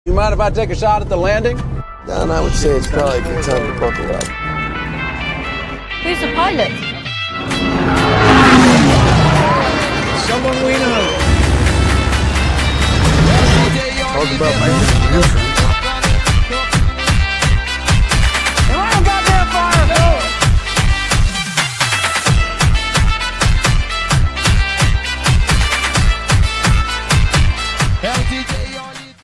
You mind if I take a shot at the landing? Don, I would say it's probably a good time to buckle up. Who's the pilot? Someone we know. Talk about making a difference.